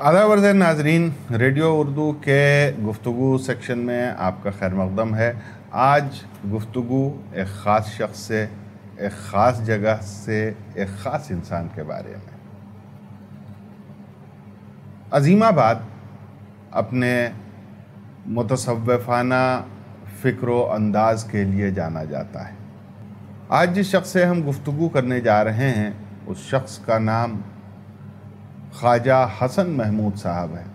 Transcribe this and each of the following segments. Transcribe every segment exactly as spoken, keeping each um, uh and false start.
आदाब अर्ज़ नाज़रीन, रेडियो उर्दू के गुफ्तगू सेक्शन में आपका खैर मक़दम है। आज गुफ्तगू एक ख़ास शख्स से, एक ख़ास जगह से, एक ख़ास इंसान के बारे में। अज़ीमाबाद अपने मुतसव्विफ़ाना फ़िक्र व अंदाज़ के लिए जाना जाता है। आज जिस शख्स से हम गुफ्तगू करने जा रहे हैं उस शख्स का नाम ख्वाजा हसन महमूद साहब है।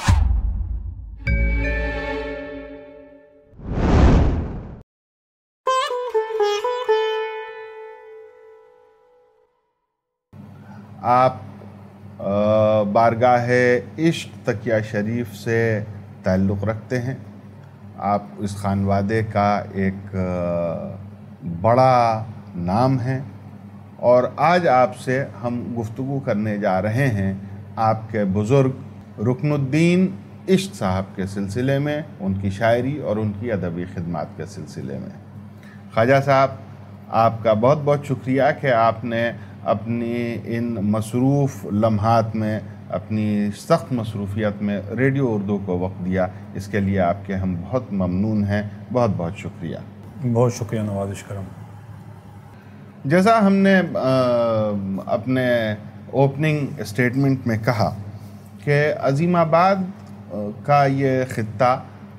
आप बारगाह इश्क तकिया शरीफ से ताल्लुक़ रखते हैं। आप इस खानवादे का एक बड़ा नाम है और आज आपसे हम गुफ्तगू करने जा रहे हैं आपके बुज़ुर्ग रुकनुद्दीन इश्क साहब के सिलसिले में, उनकी शायरी और उनकी अदबी खिदमत के सिलसिले में। ख्वाजा साहब, आपका बहुत बहुत शुक्रिया कि आपने अपनी इन मसरूफ़ लम्हात में, अपनी सख्त मसरूफ़ियत में रेडियो उर्दू को वक्त दिया। इसके लिए आपके हम बहुत ममनून हैं। बहुत बहुत शुक्रिया। बहुत शुक्रिया नवाज़िश करम। जैसा हमने अपने ओपनिंग स्टेटमेंट में कहा कि अज़ीमाबाद का ये ख़ित्ता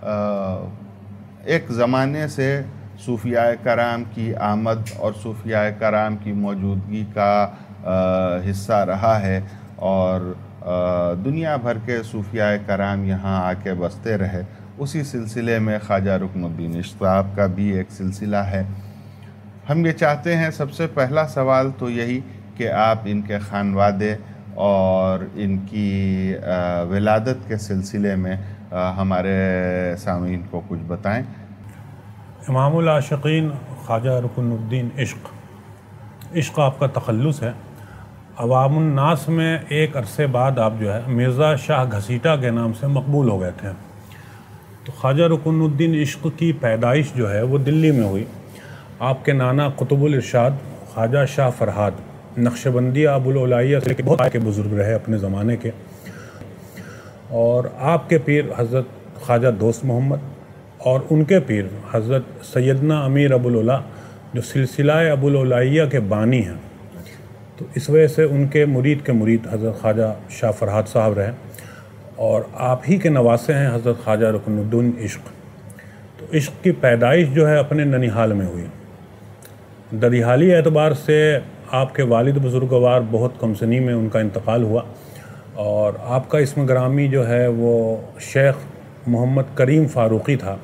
एक ज़माने से सूफ़ियाए कराम की आमद और सूफ़ियाए कराम की मौजूदगी का हिस्सा रहा है और दुनिया भर के सूफ़ियाए कराम यहाँ आके बसते रहे। उसी सिलसिले में ख्वाजा रुकनुद्दीन इश्क साहब का भी एक सिलसिला है। हम ये चाहते हैं, सबसे पहला सवाल तो यही कि आप इनके खानवादे और इनकी विलादत के सिलसिले में हमारे सामीन को कुछ बताएं। इमामुल आशिकीन ख्वाजा रुकनुद्दीन इश्क इश्क आपका तखल्लुस है। अवामुन नास में एक अरसे बाद आप जो है मिर्ज़ा शाह घसीटा के नाम से मकबूल हो गए थे। तो ख्वाजा रुकनुद्दीन इश्क की पैदाइश जो है वो दिल्ली में हुई। आपके नाना कुतुबुल इरशाद ख्वाजा शाह फरहाद नक्शबंदिया अबुल उलाइया से बहुत के बुज़ुर्ग रहे अपने ज़माने के, और आपके पीर हज़रत ख्वाजा दोस्त मोहम्मद और उनके पीर हज़रत सैयदना अमीर अबुल उला जो सिलसिला अबुल उलाइया के बानी हैं। तो इस वजह से उनके मुरीद के मुरीद हज़रत ख्वाजा शाह फरहाद साहब रहे और आप ही के नवासे हैं हज़रत ख्वाजा रुकनुद्दीन इश्क। तो इश्क की पैदाइश जो है अपने ननिहाल में हुई। दरिहाली एतबार से आपके वालिद बुज़ुर्गवार बहुत कम सनी में उनका इंतकाल हुआ और आपका इसम ग्रामी जो है वो शेख मोहम्मद करीम फ़ारूक़ी था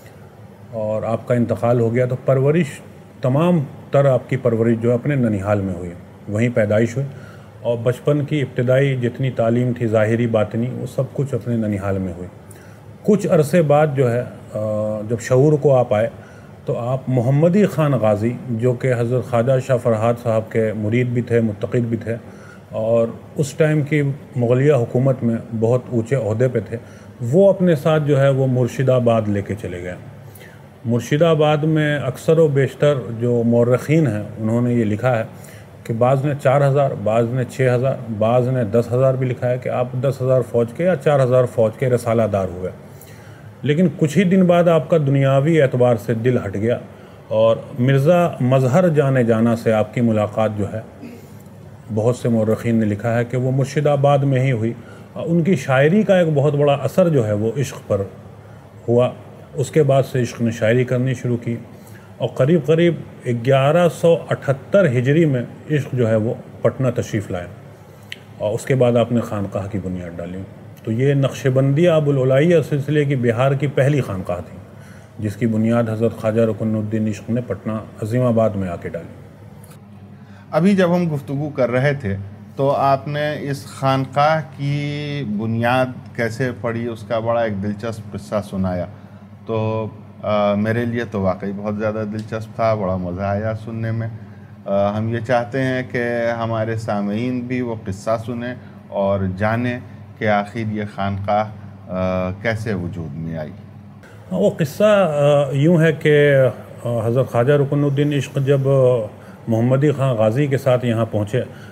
और आपका इंतकाल हो गया। तो परवरिश तमाम तर आपकी परवरिश जो है अपने ननिहाल में हुई, वहीं पैदाइश हुई और बचपन की इब्तदाई जितनी तालीम थी ज़ाहिरी बातनी वो सब कुछ अपने ननिहाल में हुई। कुछ अरसे बाद जो है जब शऊर को आप आए तो आप मोहम्मदी ख़ान गाज़ी जो कि हज़रत ख्वाजा शाह फरहाद साहब के मुरीद भी थे, मुत्तक़िद भी थे और उस टाइम की मुग़लिया हुकूमत में बहुत ऊँचे ओहदे पे थे, वो अपने साथ जो है वो मुर्शिदाबाद लेके चले गए। मुर्शिदाबाद में अक्सर व बेशतर जो मौरख़ीन हैं उन्होंने ये लिखा है कि बाज़ ने चार हज़ार, बाज़ ने छः हज़ार, बाज़ ने दस हज़ार भी लिखा है कि आप दस हज़ार फ़ौज के या चार हज़ार फ़ौज के रसालादार हुए। लेकिन कुछ ही दिन बाद आपका दुनियावी एतबार से दिल हट गया और मिर्ज़ा मज़हर जाने जाना से आपकी मुलाकात जो है, बहुत से मौरख़ीन ने लिखा है कि वो मुर्शिदाबाद में ही हुई। उनकी शायरी का एक बहुत बड़ा असर जो है वो इश्क पर हुआ। उसके बाद से इश्क ने शायरी करनी शुरू की और करीब करीब ग्यारह सौ अठहत्तर हिजरी में इश्क जो है वो पटना तशरीफ़ लाए और उसके बाद आपने खानकाह की बुनियाद डाली। तो ये नक्शबंदिया अबुल उलाइया सिलसिले की बिहार की पहली खानकाह थी जिसकी बुनियाद हज़रत ख्वाजा रुकनुद्दीन इश्क ने पटना अज़ीमाबाद में आके डाली। अभी जब हम गुफ्तगू कर रहे थे तो आपने इस खानकाह की बुनियाद कैसे पड़ी उसका बड़ा एक दिलचस्प किस्सा सुनाया। तो आ, मेरे लिए तो वाकई बहुत ज़्यादा दिलचस्प था, बड़ा मज़ा आया सुनने में। आ, हम ये चाहते हैं कि हमारे सामीन भी वो किस्सा सुने और जाने कि आखिर ये खानकाह कैसे वजूद में आई। वो किस्सा यूँ है कि हज़रत ख्वाजा रुकनुद्दीन इश्क जब मोहम्मदी ख़ान गाज़ी के साथ यहाँ पहुँचे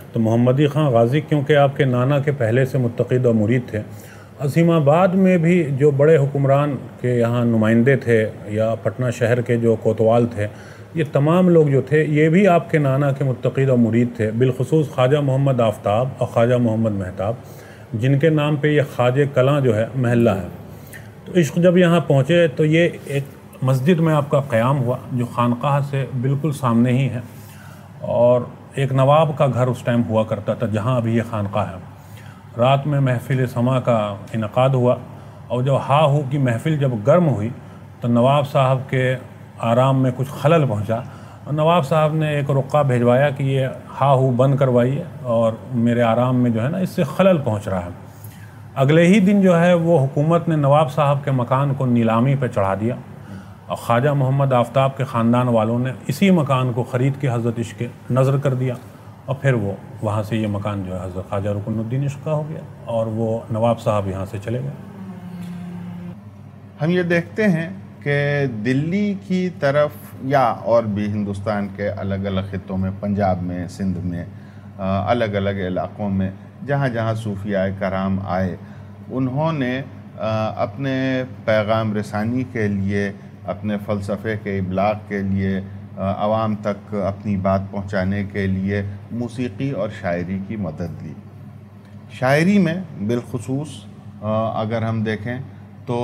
تو محمدی خان غازی کیونکہ آپ کے نانا کے پہلے سے متقد و مرید تھے، عظیم آباد میں بھی جو بڑے حکمران کے یہاں نمائندے تھے یا پٹنہ شہر کے جو کوتوال تھے، یہ تمام لوگ جو تھے یہ بھی آپ کے نانا کے متقد و مرید تھے، بالخصوص خواجہ محمد آفتاب اور خواجہ محمد مہتاب، جن کے نام پہ یہ خواجہ کلاں جو ہے محلہ ہے۔ تو عشق جب یہاں پہنچے تو یہ ایک مسجد میں آپ کا قیام ہوا جو خانقاہ سے بالکل سامنے ہی ہے، اور ایک نواب کا گھر اس ٹائم ہوا کرتا تھا جہاں ابھی یہ خانقاہ ہے۔ رات میں محفل سما کا انعقاد ہوا، اور جب ہا ہو کی محفل جب گرم ہوئی تو نواب صاحب کے آرام میں کچھ خلل پہنچا، اور نواب صاحب نے ایک رقہ بھیجوایا کہ یہ ہا ہو بند کروائیے اور میرے آرام میں جو ہے نا اس سے خلل پہنچ رہا ہے۔ اگلے ہی دن جو ہے وہ حکومت نے نواب صاحب کے مکان کو نیلامی پہ چڑھا دیا، اور خواجہ محمد آفتاب کے خاندان والوں نے اسی مکان کو خرید کے حضرت عشق نظر کر دیا، اور پھر وہ وہاں سے یہ مکان جو ہے حضرت خواجہ رکن الدین عشق کا ہو گیا، اور وہ نواب صاحب یہاں سے چلے گئے۔ ہم یہ دیکھتے ہیں کہ دلی کی طرف یا اور بھی ہندوستان کے الگ الگ خطوں میں، پنجاب میں، سندھ میں، الگ الگ علاقوں میں جہاں جہاں صوفیاء کرام آئے، انہوں نے اپنے پیغام رسانی کے لیے، اپنے فلسفے کے ابلاغ کے لیے، عوام تک اپنی بات پہنچانے کے لیے موسیقی اور شاعری کی مدد لی۔ شاعری میں بالخصوص اگر ہم دیکھیں تو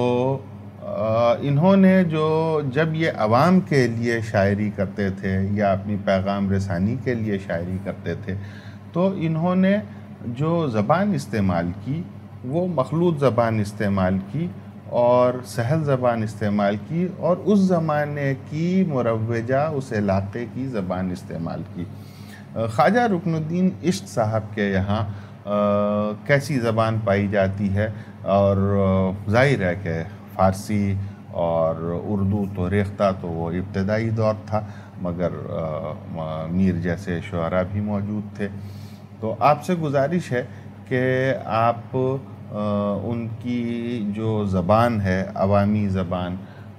انہوں نے جو جب یہ عوام کے لیے شاعری کرتے تھے یا اپنی پیغام رسانی کے لیے شاعری کرتے تھے، تو انہوں نے جو زبان استعمال کی وہ مخلوط زبان استعمال کی اور سہل زبان استعمال کی، اور اس زمانے کی مروجہ اس علاقے کی زبان استعمال کی۔ خواجہ رکن الدین عشق صاحب کے یہاں کیسی زبان پائی جاتی ہے، اور ظاہر ہے کہ فارسی اور اردو تو ریختہ تو وہ ابتدائی دور تھا، مگر میر جیسے شعراء بھی موجود تھے۔ تو آپ سے گزارش ہے کہ آپ ان کی جو زبان ہے، عوامی زبان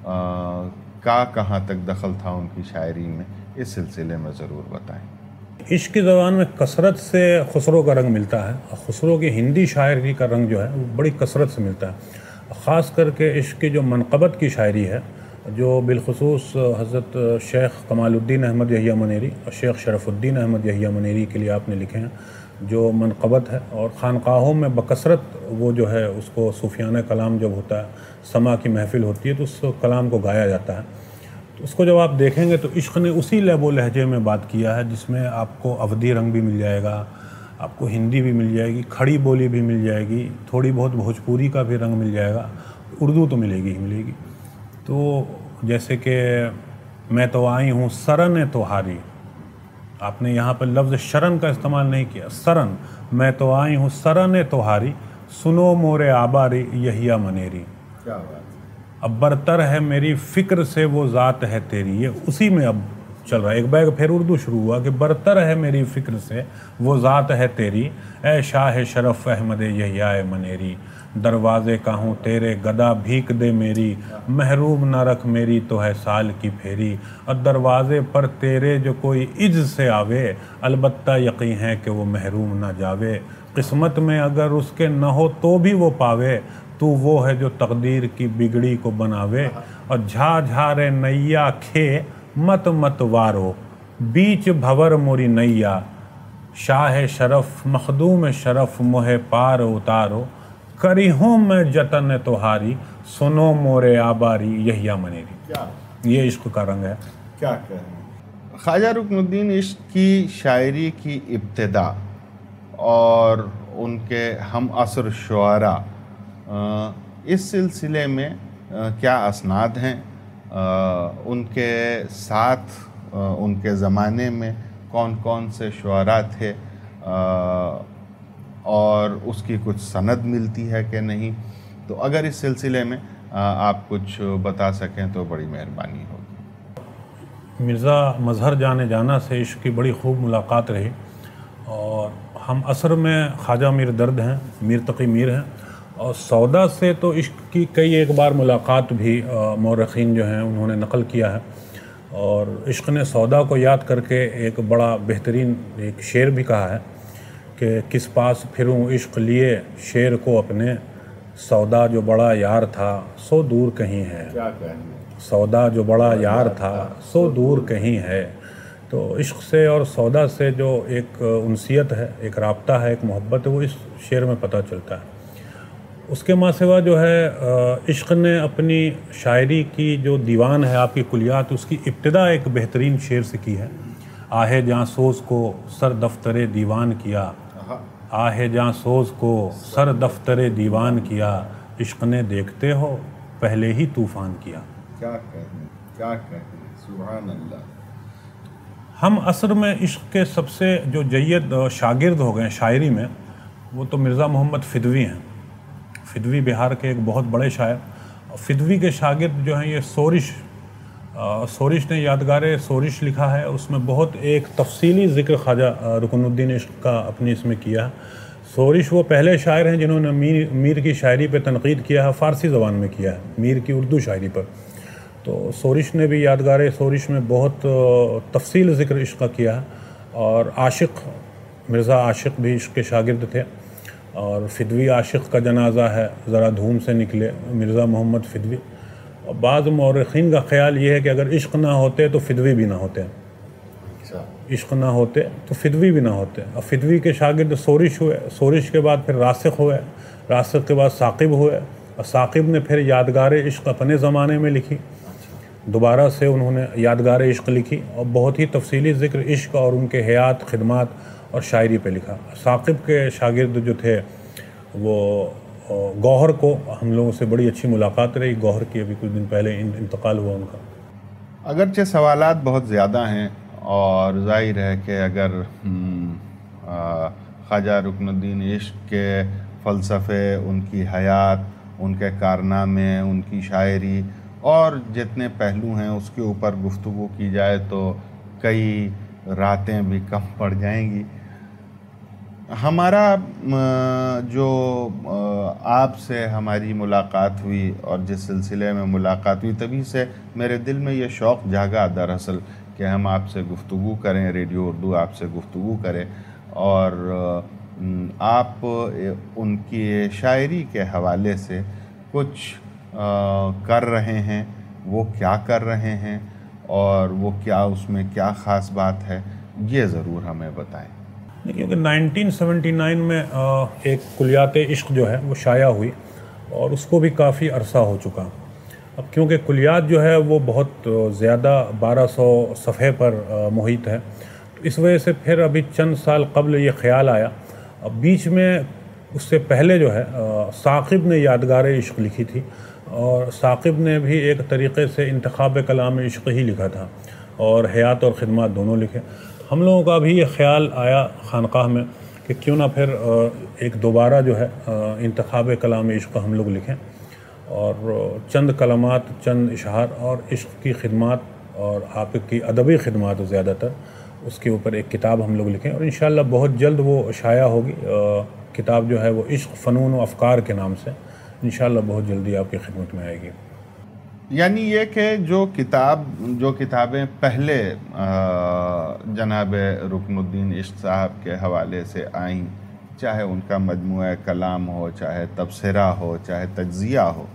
کا کہاں تک دخل تھا ان کی شاعری میں، اس سلسلے میں ضرور بتائیں۔ عشق کی زبان میں کثرت سے خسرو کا رنگ ملتا ہے، اور خسرو کی ہندی شاعری کا رنگ جو ہے وہ بڑی کثرت سے ملتا ہے، خاص کر کے عشق کی جو منقبت کی شاعری ہے، جو بالخصوص حضرت شیخ کمال الدین احمد یحییٰ منیری اور شیخ شرف الدین احمد یحییٰ منیری کے لیے آپ نے لکھے ہیں، جو منقبت ہے، اور خانقاہوں میں بکثرت وہ جو ہے اس کو صوفیانہ کلام جب ہوتا ہے، سما کی محفل ہوتی ہے تو اس کلام کو گایا جاتا ہے۔ تو اس کو جب آپ دیکھیں گے تو عشق نے اسی لہب و لہجے میں بات کیا ہے جس میں آپ کو اودھی رنگ بھی مل جائے گا، آپ کو ہندی بھی مل جائے گی، کھڑی بولی بھی مل جائے گی، تھوڑی بہت بھوجپوری کا بھی رنگ مل جائے گا، اردو تو ملے گی ہی ملے گی۔ تو جیسے کہ میں تو آئی ہوں سرن توہاری، آپ نے یہاں پر لفظ شرن کا استعمال نہیں کیا، سرن، میں تو آئی ہوں سرن توہاری، سنو مورے آباری یحییٰ منیری، کیا بات ہے۔ اب برتر ہے میری فکر سے وہ ذات ہے تیری، یہ اسی میں اب چل رہا ہے، ایک بیگ پھر اردو شروع ہوا کہ برتر ہے میری فکر سے وہ ذات ہے تیری، اے شاہ شرف احمد یحییٰ منیری، دروازے کا ہوں تیرے گدا بھیک دے میری، محروم نہ رکھ میری تو ہے سال کی پھیری، اور دروازے پر تیرے جو کوئی عجز سے آوے، البتہ یقین ہے کہ وہ محروم نہ جاوے، قسمت میں اگر اس کے نہ ہو تو بھی وہ پاوے، تو وہ ہے جو تقدیر کی بگڑی کو بناوے، اور جھا جھارے نیا کھے مت مت وارو، بیچ بھور موری نیا، شاہ شرف مخدوم شرف مہے پار اتارو، کری ہوں میں جتن تہاری، سنو مورے آباری یحییٰ منیری۔ کیا یہ عشق کا رنگ ہے۔ کیا کہہ رہے ہیں خواجہ رکن الدین عشق کی شاعری کی ابتدا اور ان کے ہم عصر شعراء، اس سلسلے میں کیا اسناد ہیں؟ ان کے ساتھ ان کے زمانے میں کون کون سے شعراء تھے، اور اس کی کچھ سند ملتی ہے کہ نہیں؟ تو اگر اس سلسلے میں آپ کچھ بتا سکیں تو بڑی مہربانی ہوگی۔ مرزا مظہر جانے جانا سے عشق کی بڑی خوب ملاقات رہی، اور ہم عصر میں خواجہ میر درد ہیں، میر تقی میر ہیں، اور سودا سے تو عشق کی کئی ایک بار ملاقات بھی مورخین جو ہیں انہوں نے نقل کیا ہے، اور عشق نے سودا کو یاد کر کے ایک بڑا بہترین ایک شعر بھی کہا ہے کہ کس پاس پھروں عشق لیے شیر کو اپنے، سودا جو بڑا یار تھا سو دور کہیں ہے، کیا کہنے سودا جو بڑا یار تھا سو دور کہیں ہے۔ تو عشق سے اور سودا سے جو ایک انسیت ہے، ایک رابطہ ہے، ایک محبت ہے، وہ اس شعر میں پتہ چلتا ہے۔ اس کے ماں سوا جو ہے عشق نے اپنی شاعری کی جو دیوان ہے، آپ کی کلیات، اس کی ابتدا ایک بہترین شعر سے کی ہے۔ آہ جاں سوز کو سر دفتر دیوان کیا، آہ جاں سوز کو سر دفتر دیوان کیا، عشق نے دیکھتے ہو پہلے ہی طوفان کیا۔ کیا کہنے کیا کہنے سبحان اللہ۔ ہم عصر میں عشق کے سب سے جو جید شاگرد ہو گئے شاعری میں، وہ تو مرزا محمد فدوی ہیں۔ فدوی بہار کے ایک بہت بڑے شاعر۔ فدوی کے شاگرد جو ہیں یہ سورش سورش نے یادگار سورش لکھا ہے، اس میں بہت ایک تفصیلی ذکر خواجہ رکن الدین عشق کا اپنی اس میں کیا ہے۔ سورش وہ پہلے شاعر ہیں جنہوں نے میر میر کی شاعری پہ تنقید کیا ہے، فارسی زبان میں کیا ہے، میر کی اردو شاعری پر۔ تو سورش نے بھی یادگار سورش میں بہت تفصیل ذکر عشق کا کیا ہے، اور عاشق مرزا عاشق بھی عشق کے شاگرد تھے، اور فدوی عاشق کا جنازہ ہے ذرا دھوم سے نکلے، مرزا محمد فدوی۔ اور بعض مورخین کا خیال یہ ہے کہ اگر عشق نہ ہوتے تو فدوی بھی نہ ہوتے، عشق نہ ہوتے تو فدوی بھی نہ ہوتے۔ اور فدوی کے شاگرد سورش ہوئے، سورش کے بعد پھر راسخ ہوئے، راسخ کے بعد ثاقب ہوئے، اور ثاقب نے پھر یادگار عشق اپنے زمانے میں لکھی، دوبارہ سے انہوں نے یادگار عشق لکھی، اور بہت ہی تفصیلی ذکر عشق اور ان کے حیات، خدمات اور شاعری پہ لکھا۔ ثاقب کے شاگرد جو تھے وہ گوہر کو ہم لوگوں سے بڑی اچھی ملاقات رہی، گوہر کی ابھی کچھ دن پہلے انتقال ہوا ان کا۔ اگرچہ سوالات بہت زیادہ ہیں، اور ظاہر ہے کہ اگر خواجہ رکن الدین عشق کے فلسفے، ان کی حیات، ان کے کارنامے، ان کی شاعری اور جتنے پہلو ہیں اس کے اوپر گفتگو کی جائے تو کئی راتیں بھی کم پڑ جائیں گی۔ ہمارا جو آپ سے ہماری ملاقات ہوئی اور جس سلسلے میں ملاقات ہوئی، تبھی سے میرے دل میں یہ شوق جاگا دراصل کہ ہم آپ سے گفتگو کریں، ریڈیو اردو آپ سے گفتگو کرے، اور آپ ان کی شاعری کے حوالے سے کچھ کر رہے ہیں، وہ کیا کر رہے ہیں اور وہ کیا اس میں کیا خاص بات ہے، یہ ضرور ہمیں بتائیں۔ کیونکہ نائنٹین سیونٹی نائن میں ایک کلیات عشق جو ہے وہ شائع ہوئی، اور اس کو بھی کافی عرصہ ہو چکا۔ اب کیونکہ کلیات جو ہے وہ بہت زیادہ بارہ سو صفحے پر محیط ہے، تو اس وجہ سے پھر ابھی چند سال قبل یہ خیال آیا۔ اب بیچ میں اس سے پہلے جو ہے ثاقب نے یادگار عشق لکھی تھی، اور ثاقب نے بھی ایک طریقے سے انتخاب کلام عشق ہی لکھا تھا، اور حیات اور خدمات دونوں لکھے۔ ہم لوگوں کا بھی یہ خیال آیا خانقاہ میں کہ کیوں نہ پھر ایک دوبارہ جو ہے انتخاب کلام عشق ہم لوگ لکھیں، اور چند کلمات، چند اشعار اور عشق کی خدمات اور آپ کی ادبی خدمات زیادہ تر، اس کے اوپر ایک کتاب ہم لوگ لکھیں، اور انشاءاللہ بہت جلد وہ شائع ہوگی۔ کتاب جو ہے وہ عشق، فنون و افکار کے نام سے انشاءاللہ بہت جلدی آپ کی خدمت میں آئے گی۔ یعنی یہ کہ جو کتاب جو کتابیں پہلے جناب رکن الدین عشق صاحب کے حوالے سے آئیں، چاہے ان کا مجموعہ کلام ہو، چاہے تبصرہ ہو، چاہے تجزیہ ہو،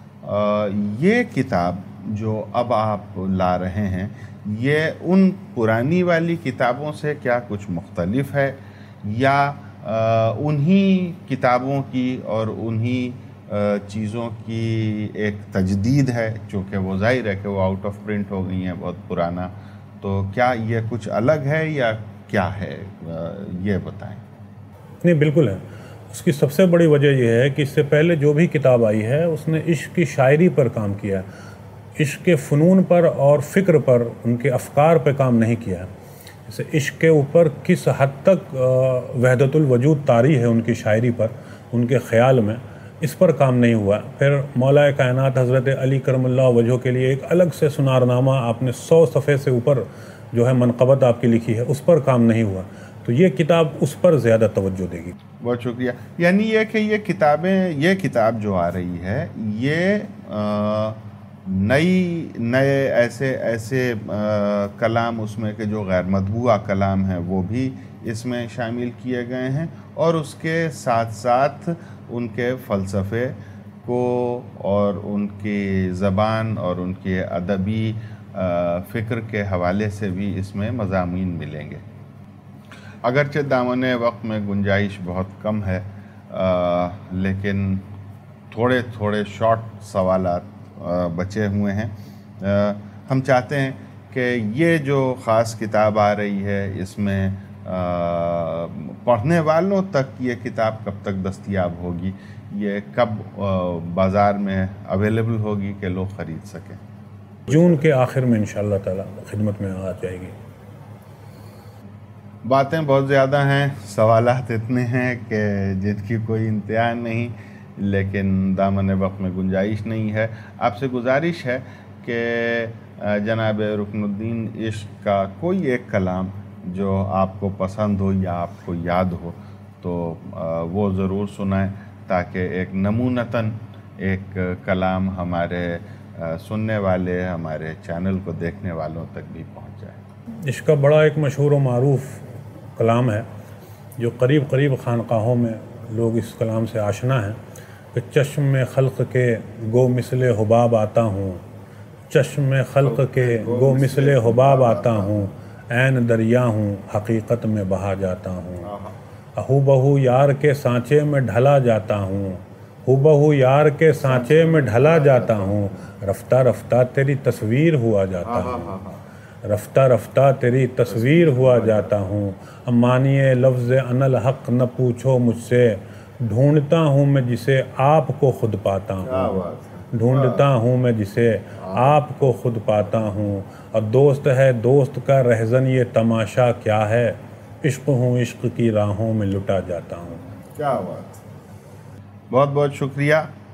یہ کتاب جو اب آپ لا رہے ہیں، یہ ان پرانی والی کتابوں سے کیا کچھ مختلف ہے، یا انہی کتابوں کی اور انہی چیزوں کی ایک تجدید ہے، چونکہ وہ ظاہر ہے کہ وہ آؤٹ آف پرنٹ ہو گئی ہیں، بہت پرانا، تو کیا یہ کچھ الگ ہے یا کیا ہے، یہ بتائیں۔ نہیں، بالکل ہے۔ اس کی سب سے بڑی وجہ یہ ہے کہ اس سے پہلے جو بھی کتاب آئی ہے اس نے عشق کی شاعری پر کام کیا ہے، عشق کے فنون پر اور فکر پر، ان کے افکار پہ کام نہیں کیا ہے۔ جیسے عشق کے اوپر کس حد تک وحدت الوجود طاری ہے ان کی شاعری پر، ان کے خیال میں، اس پر کام نہیں ہوا۔ پھر مولا کائنات حضرت علی کرم اللہ وجہہ کے لیے ایک الگ سے سنارنامہ آپ نے سو صفحے سے اوپر جو ہے منقبت آپ کی لکھی ہے، اس پر کام نہیں ہوا، تو یہ کتاب اس پر زیادہ توجہ دے گی۔ بہت شکریہ۔ یعنی یہ کہ یہ کتابیں یہ کتاب جو آ رہی ہے، یہ نئی نئے ایسے ایسے کلام اس میں کہ جو غیر مطبوعہ کلام ہیں وہ بھی اس میں شامل کیے گئے ہیں، اور اس کے ساتھ ساتھ ان کے فلسفے کو اور ان کی زبان اور ان کے ادبی فکر کے حوالے سے بھی اس میں مضامین ملیں گے۔ اگرچہ دامن وقت میں گنجائش بہت کم ہے، لیکن تھوڑے تھوڑے شارٹ سوالات بچے ہوئے ہیں۔ ہم چاہتے ہیں کہ یہ جو خاص کتاب آ رہی ہے اس میں پڑھنے والوں تک یہ کتاب کب تک دستیاب ہوگی، یہ کب بازار میں اویلیبل ہوگی کہ لوگ خرید سکیں؟ جون کے آخر میں انشاءاللہ تعالی خدمت میں آ جائے گی۔ باتیں بہت زیادہ ہیں، سوالات اتنے ہیں کہ جن کی کوئی انتہا نہیں، لیکن دامن وقت میں گنجائش نہیں ہے۔ آپ سے گزارش ہے کہ جناب رکن الدین عشق کا کوئی ایک کلام جو آپ کو پسند ہو یا آپ کو یاد ہو تو وہ ضرور سنائیں، تاکہ ایک نمونتاً ایک کلام ہمارے سننے والے، ہمارے چینل کو دیکھنے والوں تک بھی پہنچ جائے۔ عشق کا بڑا ایک مشہور و معروف کلام ہے جو قریب قریب خانقاہوں میں لوگ اس کلام سے آشنا ہیں کہ چشم میں خلق کے گو مثل حباب آتا ہوں، چشم میں خلق کے گو مثل حباب آتا ہوں، عین دریا ہوں حقیقت میں بہا جاتا ہوں، ہو بہو یار کے سانچے میں ڈھلا جاتا ہوں، ہو بہو یار کے سانچے میں ڈھلا جاتا ہوں، رفتہ رفتہ تیری تصویر ہوا جاتا ہوں، رفتہ رفتہ تیری تصویر ہوا جاتا ہوں، امانیے لفظ انا الحق نہ پوچھو مجھ سے، ڈھونڈتا ہوں میں جسے آپ کو خود پاتا ہوں، ڈھونڈتا ہوں میں جسے آپ کو خود پاتا ہوں، اور دوست ہے دوست کا رہزن یہ تماشا کیا ہے، عشق ہوں عشق کی راہوں میں لٹا جاتا ہوں۔ کیا بات! بہت بہت شکریہ،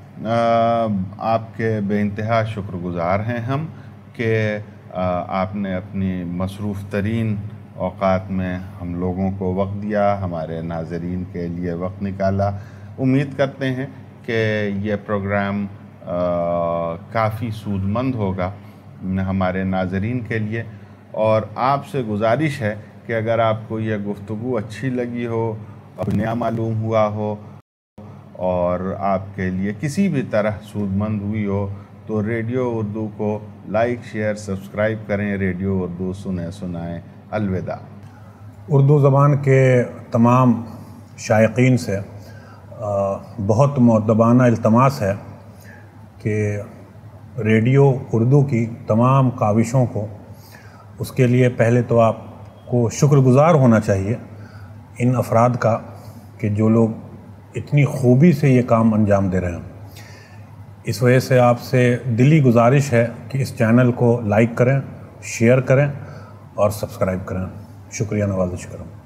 آپ کے بے انتہا شکر گزار ہیں ہم کہ آپ نے اپنی مصروف ترین اوقات میں ہم لوگوں کو وقت دیا، ہمارے ناظرین کے لیے وقت نکالا۔ امید کرتے ہیں کہ یہ پروگرام کافی سود مند ہوگا ہمارے ناظرین کے لیے، اور آپ سے گزارش ہے کہ اگر آپ کو یہ گفتگو اچھی لگی ہو، اب نیا معلوم ہوا ہو اور آپ کے لیے کسی بھی طرح سود مند ہوئی ہو تو ریڈیو اردو کو لائک شیئر سبسکرائب کریں۔ ریڈیو اردو سنیں سنائیں۔ الوداع۔ اردو زبان کے تمام شائقین سے بہت مؤدبانہ التماس ہے کہ ریڈیو اردو کی تمام کاوشوں کو، اس کے لیے پہلے تو آپ کو شکر گزار ہونا چاہیے ان افراد کا کہ جو لوگ اتنی خوبی سے یہ کام انجام دے رہے ہیں۔ اس وجہ سے آپ سے دلی گزارش ہے کہ اس چینل کو لائک کریں، شیئر کریں اور سبسکرائب کریں۔ شکریہ، نوازش کروں۔